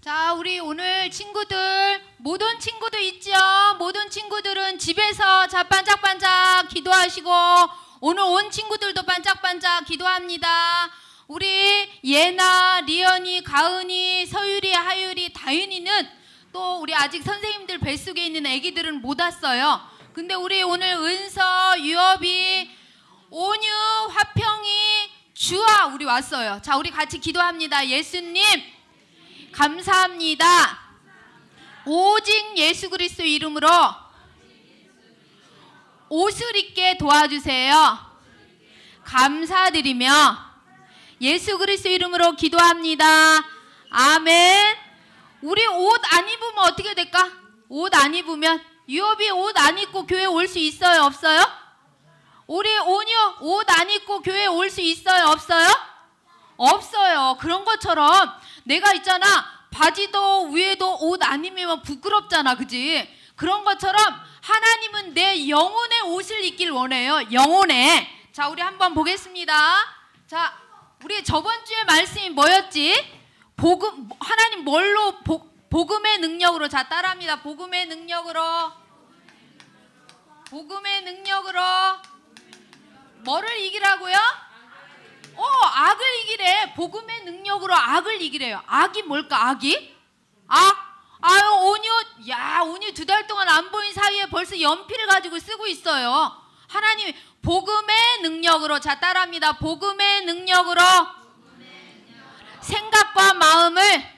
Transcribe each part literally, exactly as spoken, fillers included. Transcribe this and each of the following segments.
자, 우리 오늘 친구들, 모든 친구들 있죠? 모든 친구들은 집에서 자 반짝반짝 기도하시고, 오늘 온 친구들도 반짝반짝 기도합니다. 우리 예나, 리언이, 가은이, 서유리, 하유리, 다윤이는 또 우리 아직 선생님들 뱃속에 있는 애기들은 못 왔어요. 근데 우리 오늘 은서, 유업이, 온유, 화평이, 주아 우리 왔어요. 자, 우리 같이 기도합니다. 예수님 감사합니다. 오직 예수 그리스도 이름으로 옷을 입게 도와주세요. 감사드리며 예수 그리스도 이름으로 기도합니다. 아멘. 우리 옷 안 입으면 어떻게 될까? 옷 안 입으면, 유업이 옷 안 입고 교회 올 수 있어요? 없어요? 우리 온유 옷 안 입고 교회 올 수 있어요? 없어요? 없어요. 그런 것처럼 내가 있잖아, 바지도 위에도 옷 안 입으면 부끄럽잖아, 그지? 그런 것처럼 하나님은 내 영혼의 옷을 입길 원해요. 영혼의. 자, 우리 한번 보겠습니다. 자, 우리 저번 주에 말씀이 뭐였지? 복음, 하나님 뭘로, 복, 복음의 능력으로. 자, 따라합니다. 복음의 능력으로. 복음의 능력으로 뭐를 이기라고요? 어, 악을 이기래. 복음의 능력으로 악을 이기래요. 악이 뭘까? 악이? 악? 아유, 온유, 야, 온유 두 달 동안 안 보인 사이에 벌써 연필을 가지고 쓰고 있어요. 하나님이 복음의 능력으로. 자, 따라합니다. 복음의 능력으로 생각과 마음을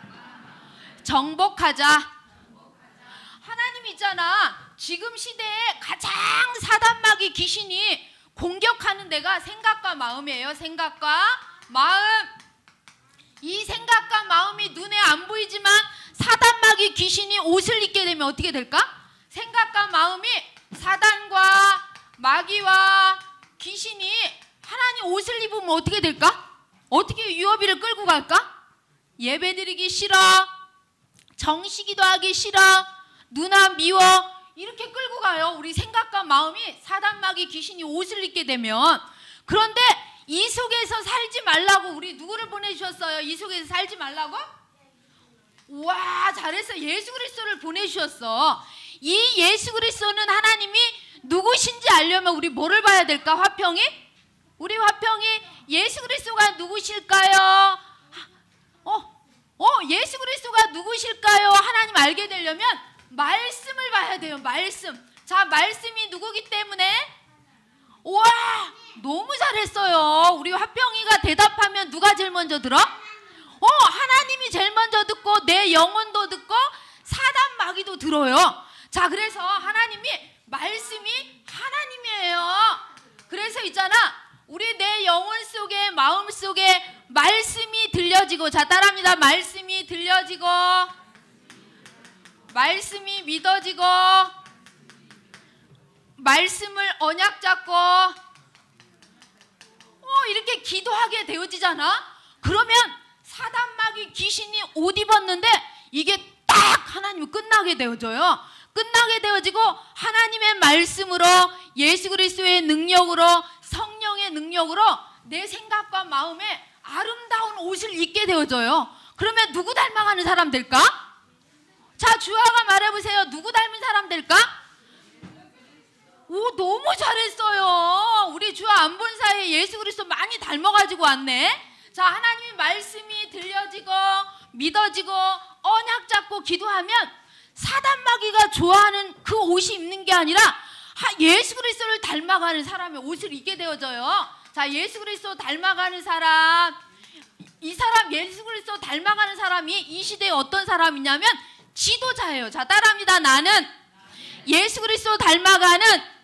정복하자. 하나님 있잖아, 지금 시대에 가장 사단마귀 귀신이 공격하는 데가 생각과 마음이에요. 생각과 마음. 이 생각과 마음이 눈에 안 보이지만 사단마귀 귀신이 옷을 입게 되면 어떻게 될까? 생각과 마음이 사단과 마귀와 귀신이 하나님 옷을 입으면 어떻게 될까? 어떻게 유업이를 끌고 갈까? 예배드리기 싫어, 정시기도 하기 싫어, 누나 미워, 이렇게 끌고 가요. 우리 생각과 마음이 사단마귀 귀신이 옷을 입게 되면. 그런데 이 속에서 살지 말라고 우리 누구를 보내주셨어요? 이 속에서 살지 말라고? 와, 잘했어. 예수 그리스도를 보내주셨어. 이 예수 그리스도는 하나님이 누구신지 알려면 우리 뭐를 봐야 될까? 화평이? 우리 화평이 예수 그리스도가 누구실까요? 어, 어, 예수 그리스도가 누구실까요? 하나님 알게 되려면 말씀을 봐야 돼요. 말씀. 자, 말씀이 누구기 때문에? 와, 너무 잘했어요. 우리 화평이가 대답하면 누가 제일 먼저 들어? 어, 하나님이 제일 먼저 듣고 내 영혼도 듣고 사단 마귀도 들어요. 자, 그래서 하나님이, 말씀이 하나님이에요. 그래서 있잖아, 우리 내 영혼 속에, 마음 속에 말씀이 들려지고. 자, 따라합니다. 말씀이 들려지고, 말씀이 믿어지고, 말씀을 언약 잡고, 어, 이렇게 기도하게 되어지잖아. 그러면 사단마귀 귀신이 옷 입었는데 이게 딱 하나님 끝나게 되어져요. 끝나게 되어지고 하나님의 말씀으로, 예수 그리스도의 능력으로, 성령의 능력으로 내 생각과 마음에 아름다운 옷을 입게 되어져요. 그러면 누구 닮아가는 사람 될까? 자, 주아가 말해보세요. 누구 닮은 사람 될까? 오, 너무 잘했어요. 우리 주아 안 본 사이에 예수 그리스도 많이 닮아가지고 왔네. 자, 하나님의 말씀이 들려지고 믿어지고 언약 잡고 기도하면 사단마귀가 좋아하는 그 옷이 입는 게 아니라 예수 그리스도를 닮아가는 사람의 옷을 입게 되어져요. 자, 예수 그리스도 닮아가는 사람, 이 사람 예수 그리스도 닮아가는 사람이 이 시대에 어떤 사람이냐면 지도자예요. 자, 따라합니다. 나는 예수 그리스도 닮아가는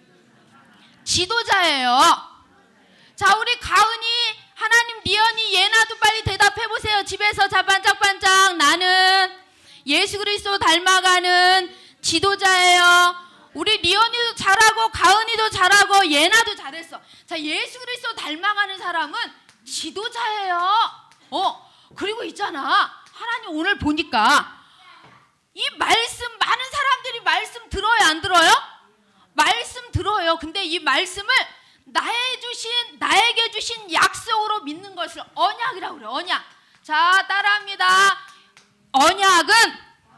지도자예요. 자, 우리 가은이, 하나님, 리언이, 예나도 빨리 대답해 보세요. 집에서. 자, 반짝반짝. 나는 예수 그리스도 닮아가는 지도자예요. 우리 리언이도 잘하고 가은이도 잘하고 예나도 잘했어. 자, 예수 그리스도 닮아가는 사람은 지도자예요. 어, 그리고 있잖아, 하나님 오늘 보니까 이 말씀, 많은 사람들이 말씀 들어요, 안 들어요? 말씀 들어요. 근데 이 말씀을 나에 주신, 나에게 주신 약속으로 믿는 것을 언약이라고 그래요. 언약. 자, 따라합니다. 언약은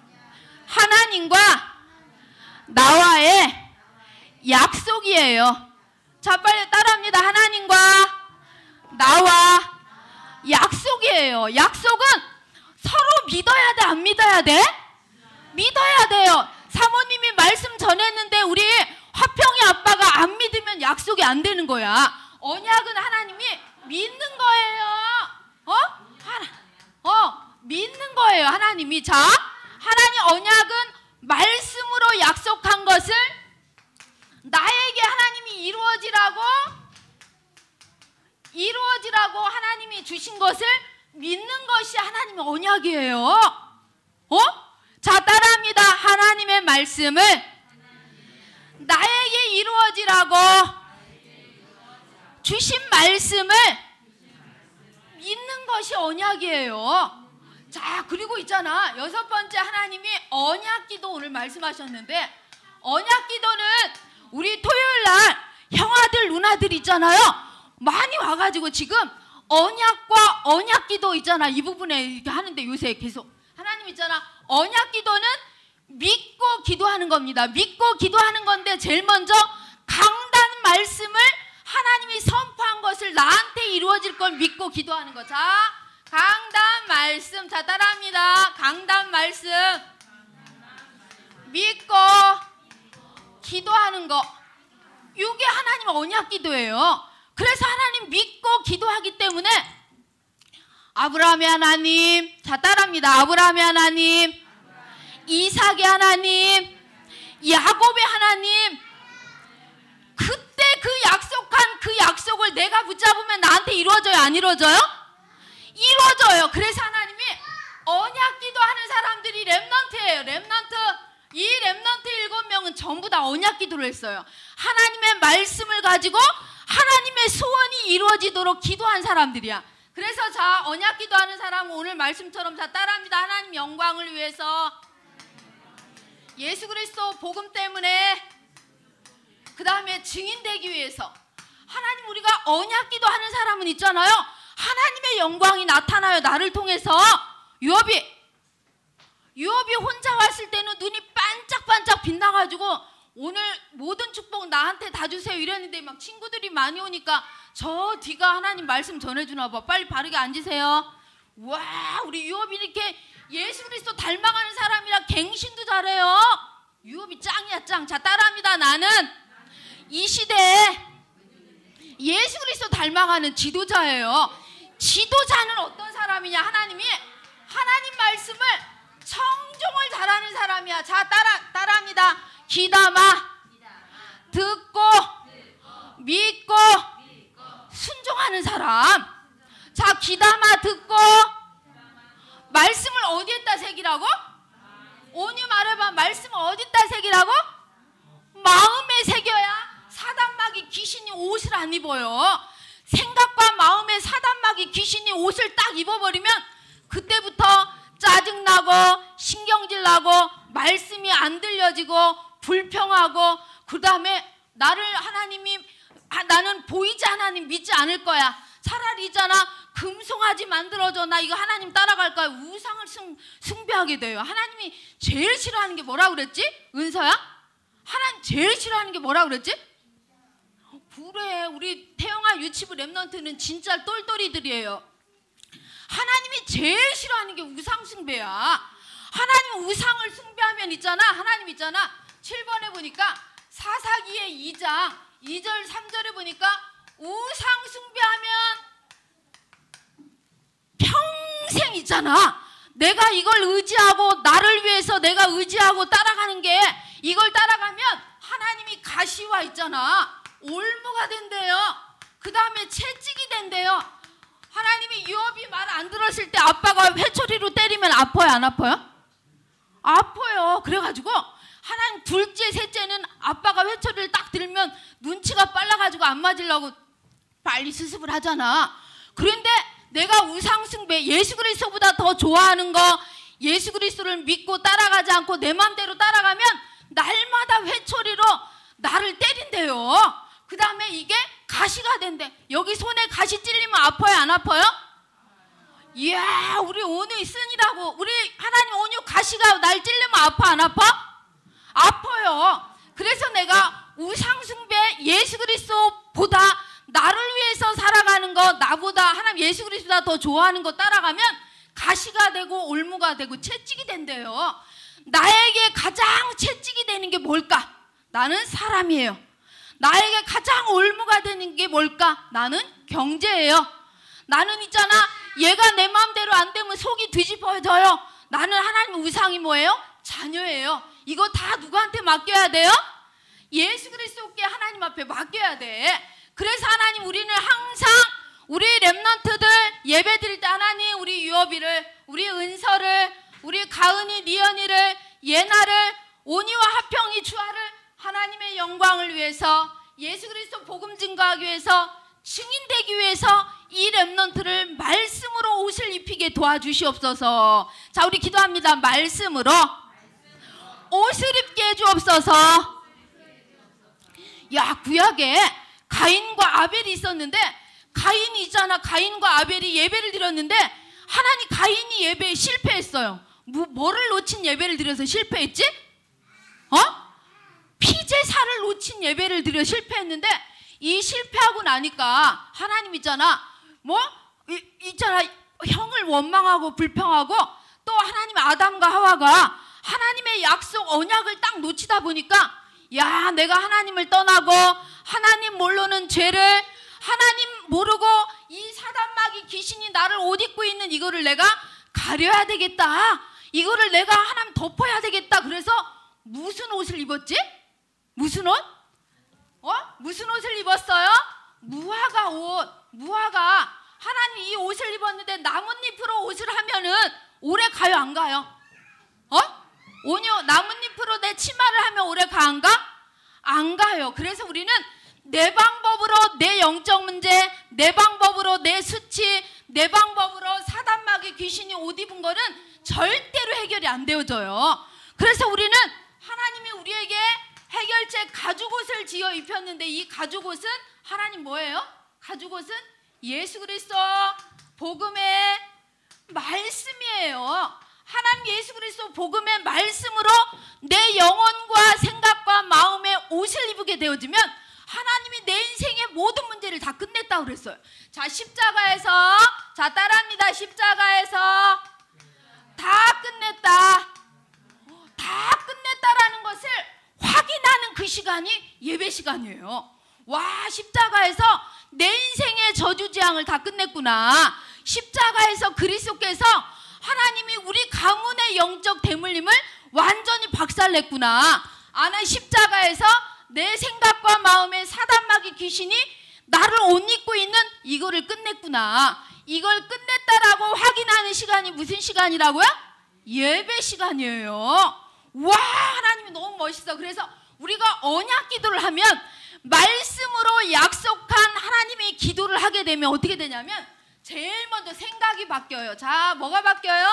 하나님과 나와의 약속이에요. 자, 빨리 따라합니다. 하나님과 나와 약속이에요. 약속은 서로 믿어야 돼, 안 믿어야 돼? 믿어야 돼요. 사모님이 말씀 전했는데 우리 화평이 아빠가 안 믿으면 약속이 안 되는 거야. 언약은 하나님이 믿는 거예요. 어? 하나, 어, 믿는 거예요. 하나님이. 자, 하나님 언약은 말씀으로 약속한 것을 나에게 하나님이 이루어지라고 이루어지라고 하나님이 주신 것을 믿는 것이 하나님의 언약이에요. 어? 자, 따라합니다. 하나님의 말씀을 나에게 이루어지라고 주신 말씀을 믿는 것이 언약이에요. 자, 그리고 있잖아. 여섯 번째, 하나님이 언약기도 오늘 말씀하셨는데, 언약기도는 우리 토요일날 형아들 누나들 있잖아요. 많이 와가지고 지금 언약과 언약기도 있잖아. 이 부분에 이렇게 하는데 요새 계속 하나님 있잖아. 언약기도는 믿고 기도하는 겁니다. 믿고 기도하는 건데 제일 먼저 강단 말씀을 하나님이 선포한 것을 나한테 이루어질 걸 믿고 기도하는 거. 자, 강단 말씀. 자, 따라합니다. 강단 말씀 믿고 기도하는 거. 이게 하나님 언약 기도예요. 그래서 하나님 믿고 기도하기 때문에 아브라함의 하나님, 자, 따라합니다. 아브라함의 하나님, 이삭의 하나님, 야곱의 하나님, 그때 그 약속한 그 약속을 내가 붙잡으면 나한테 이루어져요, 안 이루어져요? 이루어져요. 그래서 하나님이 언약 기도하는 사람들이 렘넌트예요. 렘넌트. 이 렘넌트 일곱 명은 전부 다 언약 기도를 했어요. 하나님의 말씀을 가지고 하나님의 소원이 이루어지도록 기도한 사람들이야. 그래서 자, 언약 기도하는 사람은 오늘 말씀처럼 자, 따라합니다. 하나님 영광을 위해서, 예수 그리스도 복음 때문에, 그 다음에 증인되기 위해서. 하나님, 우리가 언약 기도하는 사람은 있잖아요. 하나님의 영광이 나타나요. 나를 통해서. 유업이 유업이 혼자 왔을 때는 눈이 반짝반짝 빛나가지고 오늘 모든 축복 나한테 다 주세요 이랬는데 막 친구들이 많이 오니까 저 뒤가 하나님 말씀 전해주나 봐. 빨리 바르게 앉으세요. 와, 우리 유업이 이렇게 예수 그리스도 닮아가는 사람이라 갱신도 잘해요. 유업이 짱이야, 짱. 자, 따라합니다. 나는 이 시대에 예수 그리스도 닮아가는 지도자예요. 지도자는 어떤 사람이냐? 하나님이 하나님 말씀을 청종을 잘하는 사람이야. 자, 따라 따라합니다. 귀담아 듣고 믿고 순종하는 사람. 자, 귀담아 듣고 말씀을 어디에다 새기라고? 오니 말해봐. 말씀을 어디다 새기라고? 마음에 새겨야 사단마귀 귀신이 옷을 안 입어요. 생각과 마음에 사단마귀 귀신이 옷을 딱 입어버리면 그때부터 짜증나고 신경질나고 말씀이 안 들려지고 불평하고, 그 다음에 나를 하나님이 아, 나는 보이지 하나님 믿지 않을 거야. 차라리 있잖아, 금송아지 만들어줘. 나 이거 하나님 따라갈 거야. 우상을 숭, 숭배하게 돼요. 하나님이 제일 싫어하는 게 뭐라 그랬지? 은서야? 하나님 제일 싫어하는 게 뭐라 그랬지? 그래, 우리 태영아 유치부 랩넌트는 진짜 똘똘이들이에요. 하나님이 제일 싫어하는 게 우상 숭배야. 하나님 우상을 숭배하면 있잖아, 하나님 있잖아, 칠 번에 보니까 사사기의 이 장 이 절 삼 절에 보니까 우상 숭배하면 평생 있잖아, 내가 이걸 의지하고 나를 위해서 내가 의지하고 따라가는 게, 이걸 따라가면 하나님이 가시화 있잖아, 올무가 된대요. 그 다음에 채찍이 된대요. 하나님이 유업이 말 안 들었을 때 아빠가 회초리로 때리면 아파요, 안 아파요? 아파요. 그래가지고 하나님 둘째 셋째는 아빠가 회초리를 딱 들면 눈치가 빨라가지고 안 맞으려고 빨리 수습을 하잖아. 그런데 내가 우상숭배, 예수 그리스도보다 더 좋아하는 거, 예수 그리스도를 믿고 따라가지 않고 내 맘대로 따라가면 날마다 회초리로 나를 때린대요. 그 다음에 이게 가시가 된대. 여기 손에 가시 찔리면 아파요, 안 아파요? 이야, 우리 온유 쓴이라고. 우리 하나님 온유 가시가 날 찔리면 아파 안 아파? 아파요. 그래서 내가 우상숭배 예수 그리스도보다 나를 위해서 살아가는 거, 나보다 하나님 예수 그리스도보다 더 좋아하는 거 따라가면 가시가 되고 올무가 되고 채찍이 된대요. 나에게 가장 채찍이 되는 게 뭘까? 나는 사람이에요. 나에게 가장 올무가 되는 게 뭘까? 나는 경제예요. 나는 있잖아, 얘가 내 마음대로 안 되면 속이 뒤집어져요. 나는 하나님 우상이 뭐예요? 자녀예요. 이거 다 누구한테 맡겨야 돼요? 예수 그리스도께 하나님 앞에 맡겨야 돼. 그래서 하나님, 우리는 항상 우리 렘넌트들 예배 드릴 때 하나님, 우리 유업이를, 우리 은서를, 우리 가은이, 니언이를, 예나를, 온이와 하평이, 주아를 하나님의 영광을 위해서, 예수 그리스도 복음 증거하기 위해서, 증인되기 위해서 이 렘넌트를 말씀으로 옷을 입히게 도와주시옵소서. 자, 우리 기도합니다. 말씀으로 옷을 입게 해주옵소서. 야, 구약에 가인과 아벨이 있었는데, 가인이 있잖아, 가인과 아벨이 예배를 드렸는데 하나님, 가인이 예배에 실패했어요. 뭐, 뭐를 놓친 예배를 드려서 실패했지? 어? 피제사를 놓친 예배를 드려 실패했는데, 이 실패하고 나니까 하나님 있잖아, 뭐 이, 있잖아 형을 원망하고 불평하고, 또 하나님 아담과 하와가 하나님의 약속 언약을 딱 놓치다 보니까, 야, 내가 하나님을 떠나고 하나님 모르는 죄를, 하나님 모르고 이 사단마귀 귀신이 나를 옷 입고 있는 이거를 내가 가려야 되겠다, 이거를 내가 하나님 덮어야 되겠다. 그래서 무슨 옷을 입었지? 무슨 옷? 어? 무슨 옷을 입었어요? 무화과 옷. 무화과. 하나님 이 옷을 입었는데 나뭇잎으로 옷을 하면은 오래 가요 안 가요? 어? 온유, 나뭇잎으로 내 치마를 하면 오래 가 안 가? 안 가요. 그래서 우리는 내 방법으로 내 영적 문제, 내 방법으로 내 수치, 내 방법으로 사단마귀 귀신이 옷 입은 거는 절대로 해결이 안 되어져요. 그래서 우리는 하나님이 우리에게 해결책 가죽옷을 지어 입혔는데, 이 가죽옷은 하나님 뭐예요? 가죽옷은 예수 그리스도 복음의 말씀이에요. 하나님 예수 그리스도 복음의 말씀으로 내 영혼과 생각과 마음의 옷을 입게 되어지면 하나님이 내 인생의 모든 문제를 다 끝냈다고 그랬어요. 자, 십자가에서, 자 따라합니다. 십자가에서 다 끝냈다. 다 끝냈다라는 것을 확인하는 그 시간이 예배 시간이에요. 와, 십자가에서 내 인생의 저주재앙을 다 끝냈구나. 십자가에서 그리스도께서 하나님이 우리 가문의 영적 대물림을 완전히 박살냈구나. 아는 십자가에서 내 생각과 마음의 사단마귀 귀신이 나를 옷 입고 있는 이거를 끝냈구나. 이걸 끝냈다라고 확인하는 시간이 무슨 시간이라고요? 예배 시간이에요. 와, 하나님이 너무 멋있어. 그래서 우리가 언약 기도를 하면, 말씀으로 약속한 하나님의 기도를 하게 되면 어떻게 되냐면, 제일 먼저 생각이 바뀌어요. 자, 뭐가 바뀌어요?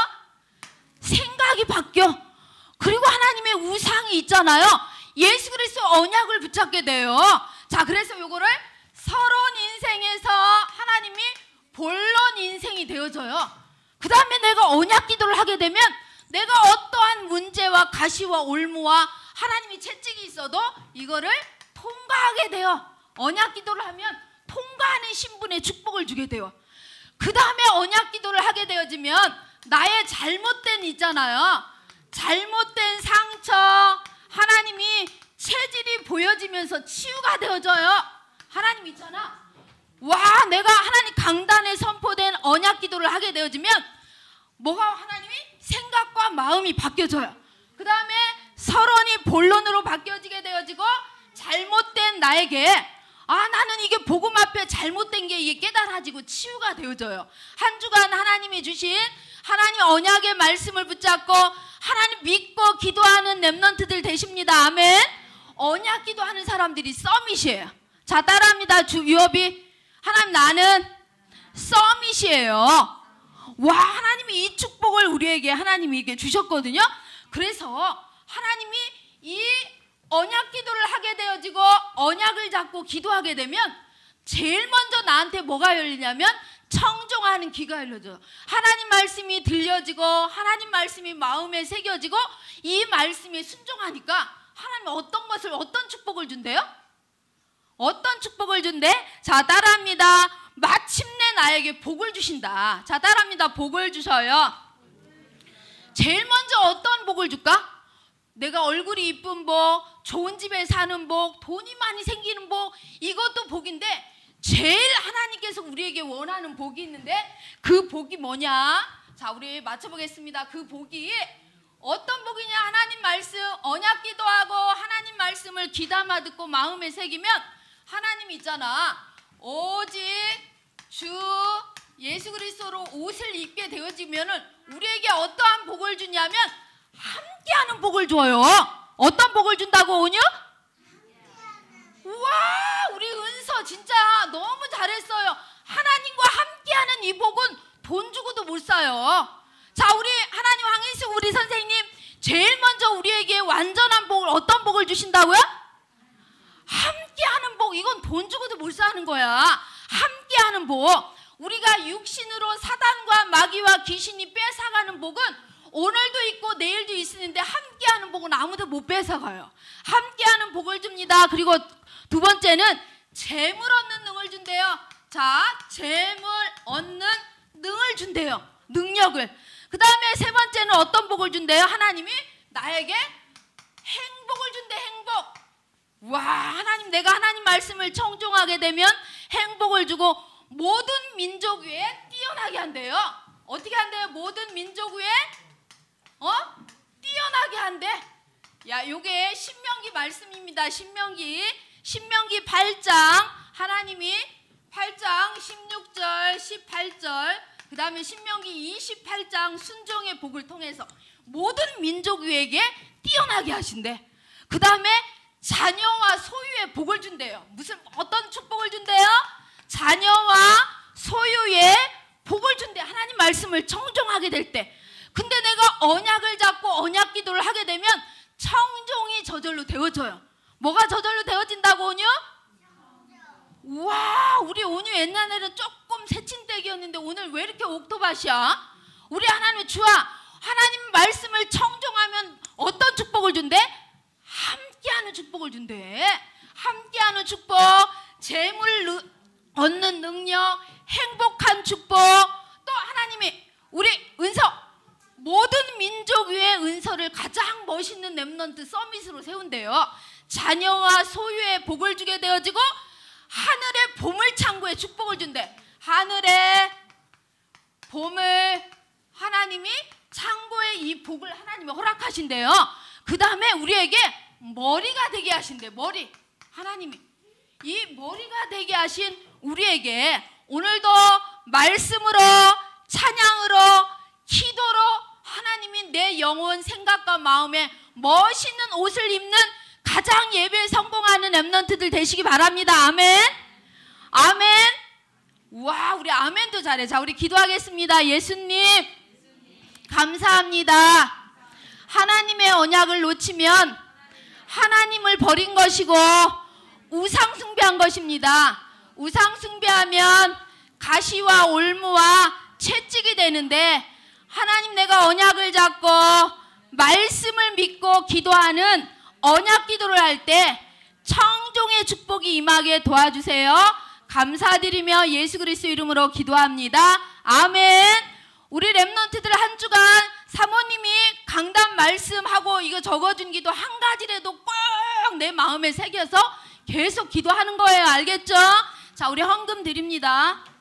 생각이 바뀌어. 그리고 하나님의 우상이 있잖아요. 예수 그리스도 언약을 붙잡게 돼요. 자, 그래서 요거를 서론 인생에서 하나님이 본론 인생이 되어져요. 그 다음에 내가 언약 기도를 하게 되면 내가 어떠한 문제와 가시와 올무와 하나님이 채찍이 있어도 이거를 통과하게 돼요. 언약 기도를 하면 통과하는 신분의 축복을 주게 돼요. 그 다음에 언약 기도를 하게 되어지면 나의 잘못된 있잖아요. 잘못된 상처, 하나님이 체질이 보여지면서 치유가 되어져요. 하나님 있잖아. 와, 내가 하나님 강단에 선포된 언약 기도를 하게 되어지면 뭐가 하나님이 생각과 마음이 바뀌어져요. 그 다음에 서론이 본론으로 바뀌어지게 되어지고, 잘못된 나에게, 아, 나는 이게 복음 앞에 잘못된 게 이게 깨달아지고 치유가 되어져요. 한 주간 하나님이 주신 하나님 언약의 말씀을 붙잡고 하나님 믿고 기도하는 렘넌트들 되십니다. 아멘. 언약 기도하는 사람들이 서밋이에요. 자, 따라합니다. 주 유업이 하나님, 나는 서밋이에요. 와, 하나님이 이 축복을 우리에게 하나님이 이게 주셨거든요. 그래서 하나님이 이 언약 기도를 하게 되어지고 언약을 잡고 기도하게 되면 제일 먼저 나한테 뭐가 열리냐면 청종하는 귀가 열려져요. 하나님 말씀이 들려지고 하나님 말씀이 마음에 새겨지고 이 말씀에 순종하니까 하나님 어떤 것을 어떤 축복을 준대요? 어떤 축복을 준대? 자, 따라합니다. 마침내 나에게 복을 주신다. 자, 따라합니다. 복을 주셔요. 제일 먼저 어떤 복을 줄까? 내가 얼굴이 이쁜 복, 좋은 집에 사는 복, 돈이 많이 생기는 복, 이것도 복인데 제일 하나님께서 우리에게 원하는 복이 있는데 그 복이 뭐냐? 자, 우리 맞춰보겠습니다. 그 복이 어떤 복이냐? 하나님 말씀, 언약 기도하고 하나님 말씀을 귀담아 듣고 마음에 새기면 하나님 있잖아. 오직 주 예수 그리스도로 옷을 입게 되어지면은 우리에게 어떠한 복을 주냐면 함께하는 복을 줘요. 어떤 복을 준다고 오냐? 우와, 우리 은서 진짜 너무 잘했어요. 하나님과 함께하는 이 복은 돈 주고도 못 사요. 자, 우리 하나님 황희수 우리 선생님 제일 먼저 우리에게 완전한 복을 어떤 복을 주신다고요? 함께하는 복. 이건 돈 주고도 못 사는 거야. 함께하는 복. 우리가 육신으로 사단과 마귀와 귀신이 뺏어가는 복은 오늘도 있고 내일도 있는데 함께하는 복은 아무도 못 뺏어가요. 함께하는 복을 줍니다. 그리고 두 번째는 재물 얻는 능을 준대요. 자, 재물 얻는 능을 준대요. 능력을. 그 다음에 세 번째는 어떤 복을 준대요? 하나님이 나에게 행복을 준대. 행복. 와, 하나님, 내가 하나님 말씀을 청종하게 되면 행복을 주고 모든 민족 위에 뛰어나게 한대요. 어떻게 한대요? 모든 민족 위에 어? 뛰어나게 한대. 야, 요게 신명기 말씀입니다. 신명기 신명기 팔 장 하나님이 팔 장 십육 절 십팔 절 그 다음에 신명기 이십팔 장 순종의 복을 통해서 모든 민족 위에게 뛰어나게 하신대. 그 다음에 자녀와 소유의 복을 준대요. 무슨 어떤 축복을 준대요? 자녀와 소유의 복을 준대. 하나님 말씀을 청종하게 될 때. 근데 내가 언약을 잡고 언약 기도를 하게 되면 청종이 저절로 되어져요. 뭐가 저절로 되어진다고 오뉴? 우와, 우리 오뉴 옛날에는 조금 새침대기였는데 오늘 왜 이렇게 옥토밭이야? 우리 하나님 주아, 하나님 말씀을 청종하면 어떤 축복을 준대? 함께하는 축복을 준대. 함께하는 축복, 재물 얻는 능력, 행복한 축복. 또 하나님이 우리 은서 모든 민족 위에 은서를 가장 멋있는 렘넌트 서밋으로 세운대요. 자녀와 소유의 복을 주게 되어지고 하늘의 보물창고에 축복을 준대. 하늘의 보물, 하나님이 창고에 이 복을 하나님이 허락하신대요. 그 다음에 우리에게 머리가 되게 하신대. 머리. 하나님이 이 머리가 되게 하신 우리에게 오늘도 말씀으로, 찬양으로, 기도로 하나님이 내 영혼, 생각과 마음에 멋있는 옷을 입는 가장 예배에 성공하는 렘넌트들 되시기 바랍니다. 아멘. 아멘. 우와, 우리 아멘도 잘해. 자, 우리 기도하겠습니다. 예수님, 감사합니다. 하나님의 언약을 놓치면 하나님을 버린 것이고 우상 숭배한 것입니다. 우상 숭배하면 가시와 올무와 채찍이 되는데 하나님, 내가 언약을 잡고 말씀을 믿고 기도하는 언약 기도를 할 때 청종의 축복이 임하게 도와주세요. 감사드리며 예수 그리스도 이름으로 기도합니다. 아멘. 우리 렘넌트들 한 주간 사모님이 강단 말씀하고 이거 적어준 기도 한 가지라도 꼭 내 마음에 새겨서 계속 기도하는 거예요. 알겠죠? 자, 우리 헌금 드립니다.